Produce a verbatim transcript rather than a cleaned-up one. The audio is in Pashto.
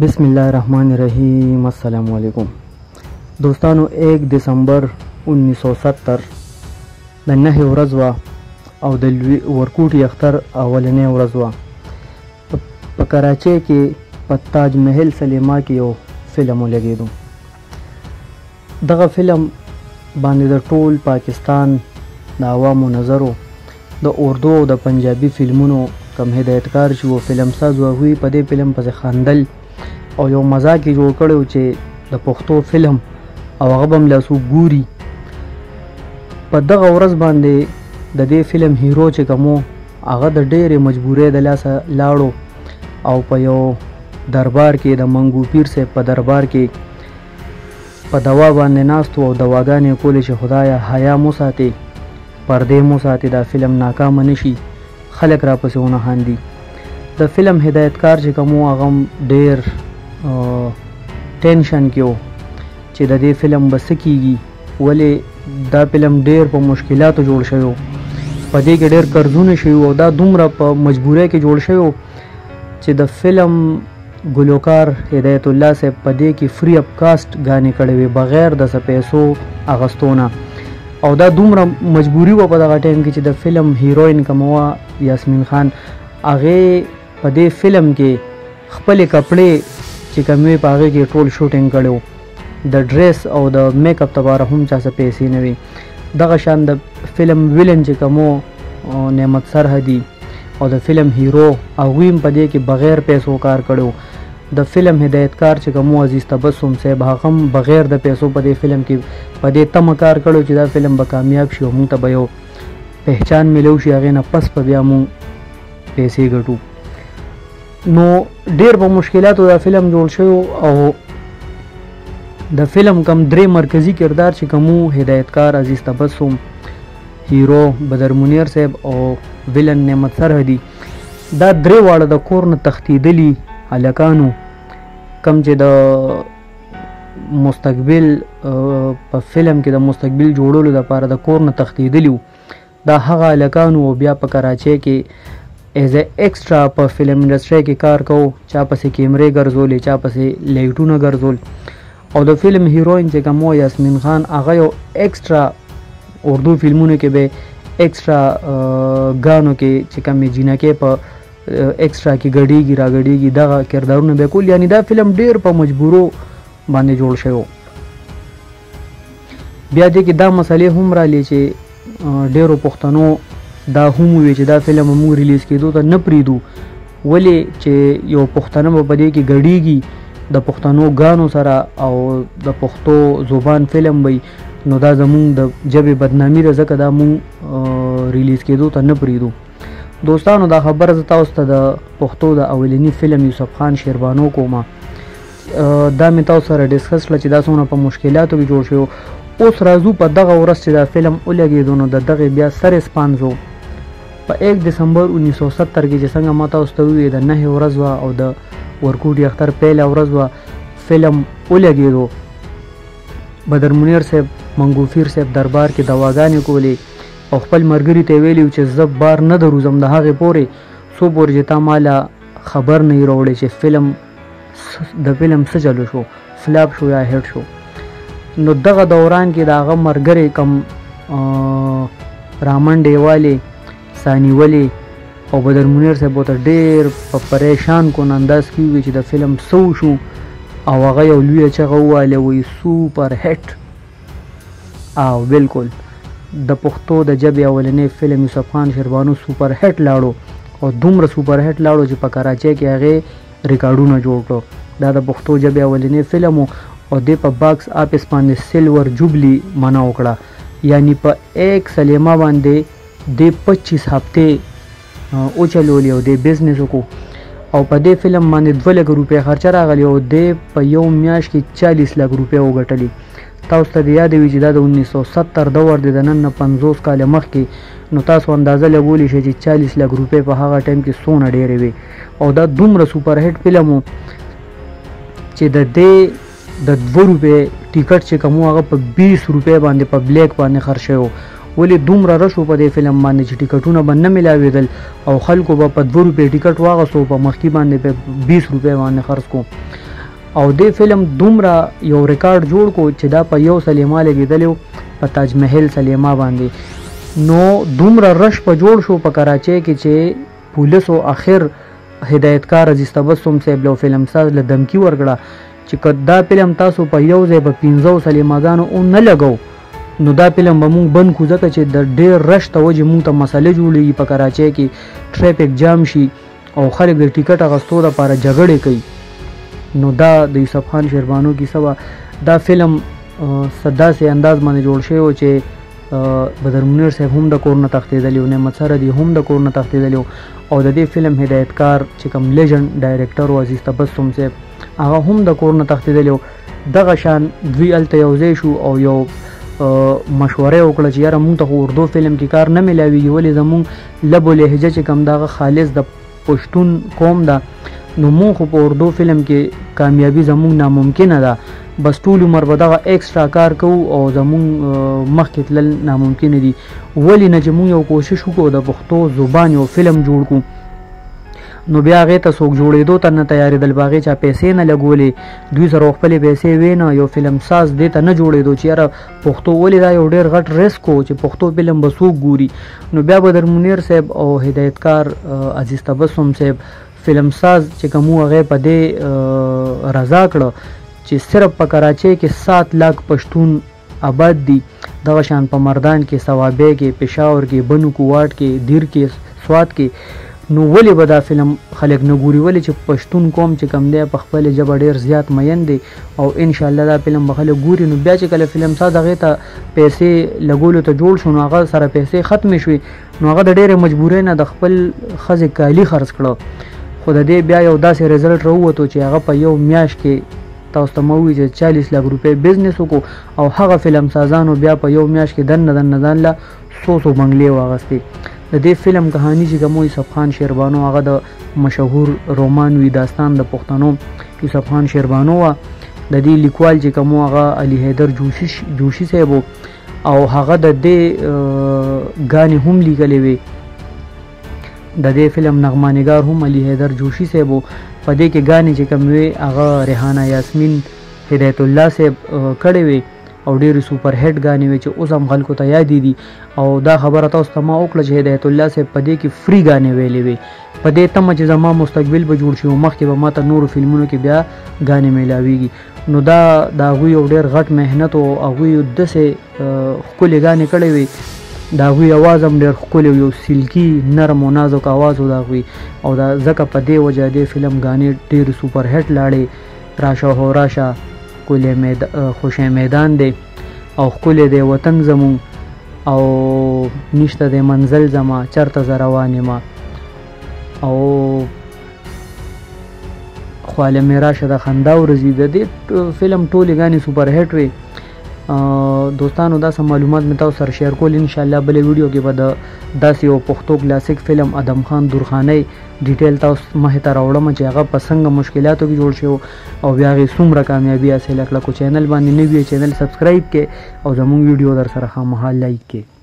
بسم الله الرحمن الرحیم. السلام علیکم دوستانو. ایک دسمبر انیس سو ستر د نهه ورځ وه او د ورکوټي اختر اولنۍ ورځ وه. په کراچۍ کې په تاج محل سلیما کې یو فلم ولګېدو. دغه فلم باندې د ټول پاکستان د عوامو نظر و. د اردو او د پنجابي فلمونو کم هدایتکار چې و فلم ساز و هغوی په دې فلم پسې خندل او یو مزاق یې جوړ کړی و چې د پښتو فلم او هغه به هم لاسو ګوري. په دغه ورځ باندې د دې فلم هیرو چې کوم و هغه د ډېرې مجبورۍ د لاسه لاړو او په یو دربار کې د منګو پیر صاحب په دربار کې په دوا باندې ناست و او دواګانې یې کولې چې خدایه حیا مو ساتې، پردې مو ساتې، دا فلم ناکامه نه شي، خلک را پسې ونه خاندي. د فلم هدایتکار چې کوم و هغه هم ډېر ټینشن کې و چې د دې فلم به څه کیږي، ولې دا فلم ډېر په مشکلاتو جوړ شوی و، په دې کې ډېر قرضونه شوي او دا دومره په مجبورۍ کې جوړ شوی و چې د فلم ګلوکار هدایت الله صاحب په دې کې فری اف کاسټ غانې کړې وې بغیر د څه پیسو اخیستونه. او دا دومره مجبوري وه په دغه ټایم کې چې د فلم هیروین کومه وه یاسمین خان، هغې په دې فلم کې خپلې کپړې چې کومې په هغې کې ټول شوټینګ کړی و. د ډریس او د میک اپ لپاره هم چا څه پیسې نه وي. دغه شان د فلم ویلن چې کوم و نعمت سرحدي او د فلم هیرو هغوی هم په دې کې بغیر پیسو کار کړی و. د فلم هدایتکار چې کوم و عزیز تبسم صاحب هغه هم بغیر د پیسو په دې فلم کې په دې تمه کار کړی چې دا فلم به کامیاب شي او موږ ته به یو پهچان میلو شي، هغې نه پس په بیا موږ پیسې ګټو. نو ډېر په مشکلاتو دا فلم جوړ شوی او د فلم کم درې مرکزي کردار چې کوم و هدایتکار عزیز تبسم، هیرو بدر منیر صاحب او ویلن نعمت سرحدي، دا درې واړه د کور نه تښتېدلي هلکانو کم چې د مستقبل په فلم کې د مستقبل جوړولو لپاره د کور نه تښتېدلي وو. دا هغه هلکانو او بیا په کراچۍ کې ایز ا ایکسټرا په فلم انډسټرۍ کې کار کوو، چا پسې کیمرې ګرځولې، چا پسې لایټونه ګرځول. او د فلم هیروین چې کوم و یاسمین خان هغه یو ایکسټرا اردو فلمونو کې به ایکسټرا ګانو کې چې کومې جینکې په ایکسټرا کې ګډېږي را ګډېږي دغه کردارونه به کول. یعنې دا فلم ډېر په مجبورو باندې جوړ شوی و. بیا دې کې دا مسلې هم راغلې چې ډېرو پښتنو دا هم وویل چې دا فلم موږ ریلیز کېدو ته نه پرېږدو، ولې چې یو پښتانه به په دې کې ګډېږي د پښتنو ګانو سره او د پښتو زبان فلم وي، نو دا زمونږ د ژبې بدنامي ده، ځکه دا مونږ ریلیز کېدو ته نه پرېږدو. دوستانو دا خبره زه تاسو ته د پښتو د اولني فلم یوسف خان شیربانو کومه، دا مې تاسو سره ډسکس کړه چې دا څومره په مشکلاتو کې جوړ شوی. اوس راځو په دغه ورځ چې دا فلم ولګېدو نو د دغې بیا څه ریسپانس و. په ایک دسمبر انیس سو ستر کې چې څنګه ما تاسو ته وویل د نهې ورځ وه او د ورکوټي اختر پیله ورځ وه، فلم ولګېدو. بدر منیر صاحب منګوفیر صاحب دربار کې دواګانې کولې او خپل ملګري ته ویلي چې زه بار نه دروځم د هغې پورې څو پورې چې تا ماله خبر نه یې راوړی چې فلم د فلم څه چلو شو، فلاپ شو یا هیټ شو. نو دغه دوران کې د هغه ملګری کم رامنډې والې سانیولې او بدر منیر صاحب ورته ډېر په پریشان کن انداز کې وویل چې د فلم څه وشو او هغه یو لویه چغه وویله وایي سوپر هټ. او بالکل د پښتو د ژبې اولنی فلم یوسف خان شیربانو سوپر هټ لاړو او دومره سوپر هټ لاړو چې په کراچۍ کې هغې ریکارډونه جوړ کړو. دا د پښتو ژبې اولنی فلم و او دې په باکس آفس باندې سلور جوبلی معنا وکړه، یعنی په ایک سلیما باندې دې پچیس هفتې وچلولې او دې بزنس وکړو او په دې فلم باندې دوه لکه روپۍ خرچه راغلې او دې په یو میاشت کې چالیس لک روپۍ وګټلې. تاسو ته د یاد وي چې دا د انیس سو ستر دور دی، د نن نه پنځوس کاله مخکې، نو تاسو اندازه لګولی شئ چې چالیس لک روپۍ په هغه ټایم کې څونه ډېرې وې. او دا دومره سوپر هټ فلم و چې د دې د دوه روپۍ ټیکټ چې کوم هغه په بیس روپۍ باندې په بلیک باندې خرڅ شوی و. ولې دومره رش و په دې فلم باندې چې ټیکټونه به نه میلاوېدل او خلکو به په دوه روپۍ ټیکټ واغستو په مخکې باندې په بیس روپۍ باندې خرڅ کو. او دې فلم دومره یو ریکارډ جوړ کو چې دا په یو سلیما لګېدلی په تاج محل سلیما باندې نو دومره رش په جوړ شو په کراچۍ کې چې پولیسو اخر هدایتکار عزیز تبسم صاحب لو فلم ساز له دمکی ورکړه چې که دا فلم تاسو په یو ځای په پنځو سلیماګانو او نه لګو نو دا فلم به مونږ بند کړو ځکه چې د ډېر رش ته وجې مونږ ته مسلې جوړېږي په کراچۍ کې ټریفک جام شي او خلک د ټیکټ اخیستو دپاره جګړې کوي نو دا د یوسف خان شیربانو کیسه وه دا فلم څه داسې انداز باندې جوړ شوی و چې بدر منیر صاحب هم د کور نه تښتېدلی و نعمت سردي هم د کور نه تښتېدلی و او د دې فلم هدایتکار چې کوم لیجنډ ډایرکټر و عزیز تبسم صاحب هغه هم د کور نه تښتېدلی و دغه شان دوی هلته یو ځای شو او یو مشوره وکړه چې یاره مونږ ته خو اردو فلم کې کار نه میلاویږي ولې زمونږ لب و لهجه چې کوم دغه خالص د پښتون قوم ده نو مونږ خو په اردو فلم کې کامیابي زمونږ ناممکنه ده بس ټول عمر به دغه ایکسټرا کار کوو او زمونږ مخکې تلل ناممکنه دي ولې نه چې مونږ یو کوشش وکړو د پښتو زبان یو فلم جوړ کړو نو بیا هغې ته څوک جوړېدو ته نه تیارېدل به هغې چا پیسې نه لګولې دوی سره خپلې پیسې وې نه یو فلم ساز دې ته نه جوړېدو چې یاره پښتو ولې دا یو ډېر غټ ریسک و چې پښتو فلم به څوک ګوري نو بیا بدر منیر صاحب او هدایتکار عزیز تبسم صاحب فلم ساز چې کوم و هغې په دې رضا کړه چې صرف په کراچۍ کې سات لاک پښتون آباد دي دغه شان په مردان کې صوابۍ کې پېښور کې بنو کوواټ کې دیر کې سوات کې نو ولې به دا فلم خلک نه ګوري ولې چې پښتون قوم چې کم دی په خپلې ژبه ډېر زیات مین دی او انشاءالله دا فلم به خلک ګوري نو بیا چې کله فلم ساز هغې ته پیسې لګولو ته جوړ شو نو هغه سره پیسې ختمې شوې نو هغه د ډېرې مجبورۍ نه د خپل ښځې کالي خرڅ کړه خو د دې بیا یو داسې رزلټ راووتو چې هغه په یو میاشت کې تاسو ته مه ووایي چې چالیس لاک روپۍ بزنس وکړو او هغه فلم سازانو بیا په یو میاشت کې دننه دننه ځان له څو څو بنګلې واغستې د دې فلم کهانی چې کوم یوسف خان شیربانو هغه د مشهور رومانوي داستان د پښتنو یوسف خان شیربانو و د دې لیکوال چې کوم هغه علي حیدر جوشي جوشي صاحب او هغه د دې غانې هم لیکلې وي د دې فلم نغمانګار هم علي حیدر جوشي صاحب په دې کې غانې چې کوم وي هغه ریحانه یاسمین هدایت الله صاحب کړي وي او ډېرې سوپر هټ غانې وي چې اوس هم خلکو ته یادې دي او دا خبره تاسو ته ما وکړه چې هدایت الله صاحب په دې کې فری غانې ویلې وي په دې تمه چې زما مستقبل به جوړ شي او مخکې به ماته نورو فلمونو کې بیا غانې میلاویږي نو دا د هغوی یو ډېر غټ محنت او هغوی داسې ښکلې غانې کړې وي د هغوی اواز هم ډېر ښکلی یو سلکي نرم و نازک اواز و د هغوی او دا ځکه په دې وجه دې فلم غانې ډېرې سوپر هټ لاړې راشه هو راشه ښکلی میدا خوشی میدان دی او ښکلی دی وطن زمون او نشته دی منزل زما چرته زه روان یم او خواله مې راشه د خندا ورځي د دې فلم ټولې غانې سوپر هټ وي دوستانو دا سم معلومات مې تاسو سره شیر کول ان شاء الله بلې ویډیو کې به د داسې یو پښتو کلاسیک فلم ادم خان درخانۍ ډیټیل تاسو مخې ته راوړم چې هغه په څنګه مشکلاتو کې جوړ شو او بیا هغې څومره کامیابي حاصله کړه کو چینل باندې نوي چینل سبسکرایب کړئ او زموږ ویډیو در سره خامخا لایک کړئ